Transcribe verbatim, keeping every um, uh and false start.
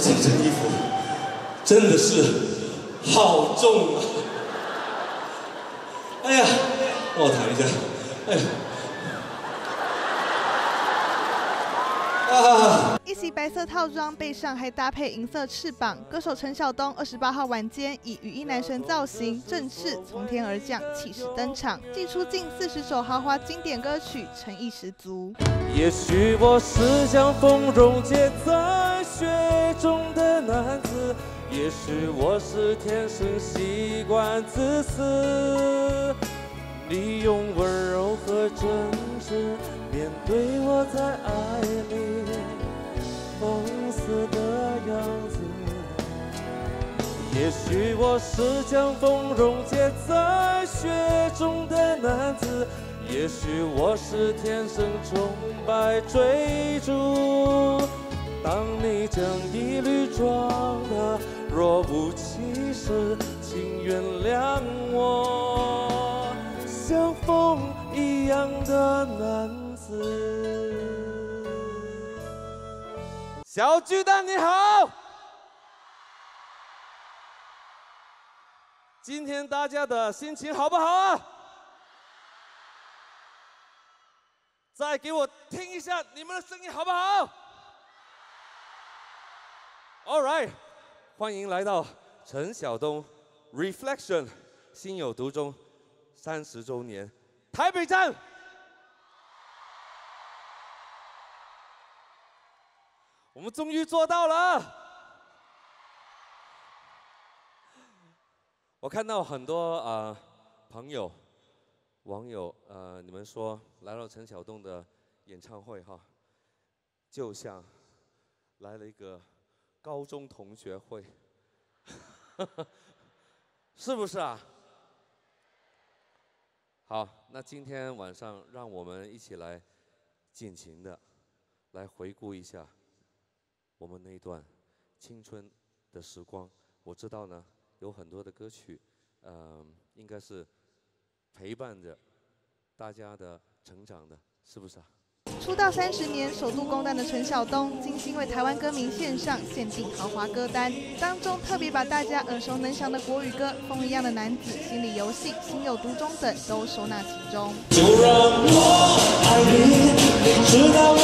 这件衣服真的是好重啊！哎呀，让我弹一下。哎呀。 啊！ 一袭白色套装，背上还搭配银色翅膀。歌手陈晓东二十八号晚间以雨衣男神造型，正式从天而降，气势登场，祭出近四十首豪华经典歌曲，诚意十足。 也许我是像风溶解在雪中的男子，也许我是天生习惯自私。你用温柔和真挚面对我在爱里放肆的样子，也许我是将风溶解在雪中的男子，也许我是天生崇拜追逐。当你将一缕装得若无其事，请原谅我像风一样的男子。小巨蛋你好，今天大家的心情好不好啊？再给我听一下你们的声音好不好 ？All right， 欢迎来到陈晓东 Reflection 心有独钟三十周年台北站。我们终于做到了！我看到很多啊、呃、朋友、网友，呃，你们说来到陈晓东的演唱会哈，就像来了一个高中同学会，是不是啊？好，那今天晚上让我们一起来尽情的来回顾一下我们那段青春的时光。我知道呢，有很多的歌曲，呃，应该是陪伴着大家的成长的，是不是啊？ 出道三十年，首度公单的陈晓东，精心为台湾歌迷献上限定豪华歌单，当中特别把大家耳熟能详的国语歌《风一样的男子》、《心理游戏》、《心有独钟》等都收纳其中。 就让我爱你，你知道